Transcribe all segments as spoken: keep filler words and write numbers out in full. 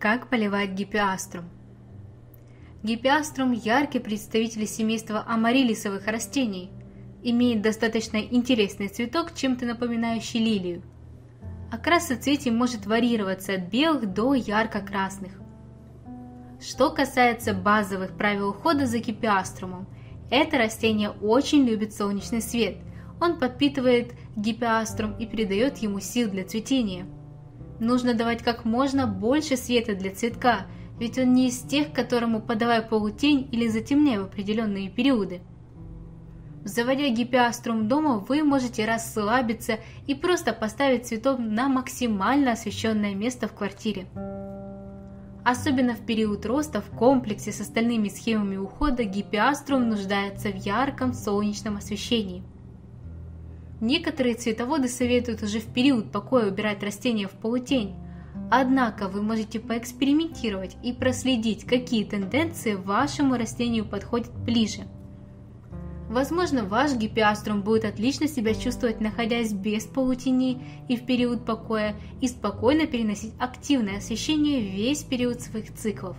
Как поливать гипеаструм? Гипеаструм – яркий представитель семейства амарилисовых растений. Имеет достаточно интересный цветок, чем-то напоминающий лилию. Окрас соцветий может варьироваться от белых до ярко-красных. Что касается базовых правил ухода за гипеаструмом, это растение очень любит солнечный свет. Он подпитывает гипеаструм и придает ему сил для цветения. Нужно давать как можно больше света для цветка, ведь он не из тех, которому подавай полутень или затемняй в определенные периоды. Заводя гипеаструм дома, вы можете расслабиться и просто поставить цветок на максимально освещенное место в квартире. Особенно в период роста в комплексе с остальными схемами ухода гипеаструм нуждается в ярком солнечном освещении. Некоторые цветоводы советуют уже в период покоя убирать растения в полутень, однако вы можете поэкспериментировать и проследить, какие тенденции вашему растению подходят ближе. Возможно, ваш гипеаструм будет отлично себя чувствовать, находясь без полутеней и в период покоя, и спокойно переносить активное освещение весь период своих циклов.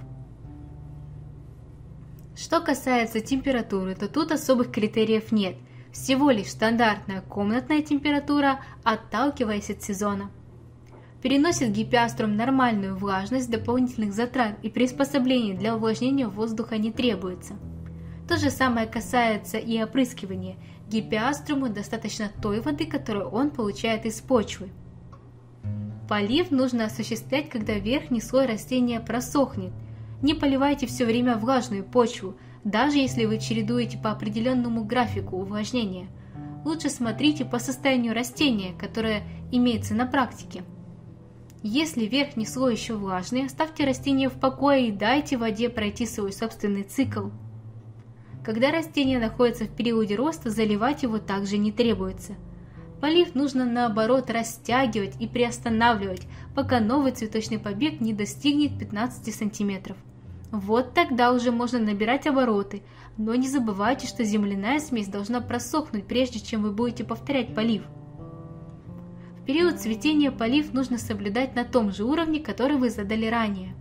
Что касается температуры, то тут особых критериев нет, всего лишь стандартная комнатная температура, отталкиваясь от сезона. Переносит гипеаструм нормальную влажность, дополнительных затрат и приспособлений для увлажнения воздуха не требуется. То же самое касается и опрыскивания. Гипеаструму достаточно той воды, которую он получает из почвы. Полив нужно осуществлять, когда верхний слой растения просохнет. Не поливайте все время влажную почву, даже если вы чередуете по определенному графику увлажнения. Лучше смотрите по состоянию растения, которое имеется на практике. Если верхний слой еще влажный, оставьте растение в покое и дайте воде пройти свой собственный цикл. Когда растение находится в периоде роста, заливать его также не требуется. Полив нужно наоборот растягивать и приостанавливать, пока новый цветочный побег не достигнет пятнадцати сантиметров. Вот тогда уже можно набирать обороты, но не забывайте, что земляная смесь должна просохнуть, прежде чем вы будете повторять полив. В период цветения полив нужно соблюдать на том же уровне, который вы задали ранее.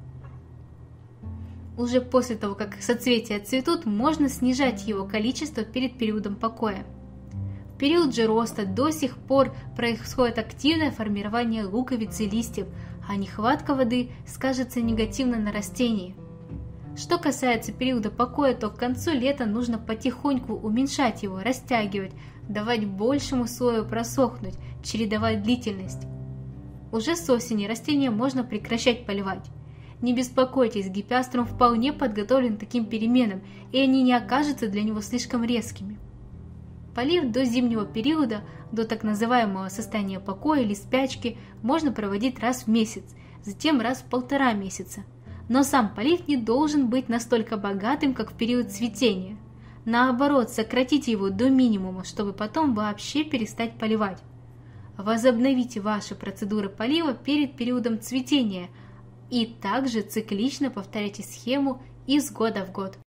Уже после того, как соцветия цветут, можно снижать его количество перед периодом покоя. В период же роста до сих пор происходит активное формирование луковиц и листьев, а нехватка воды скажется негативно на растении. Что касается периода покоя, то к концу лета нужно потихоньку уменьшать его, растягивать, давать большему слою просохнуть, чередовать длительность. Уже с осени растения можно прекращать поливать. Не беспокойтесь, гипеаструм вполне подготовлен к таким переменам, и они не окажутся для него слишком резкими. Полив до зимнего периода, до так называемого состояния покоя или спячки, можно проводить раз в месяц, затем раз в полтора месяца. Но сам полив не должен быть настолько богатым, как в период цветения. Наоборот, сократите его до минимума, чтобы потом вообще перестать поливать. Возобновите ваши процедуры полива перед периодом цветения, и также циклично повторяйте схему из года в год.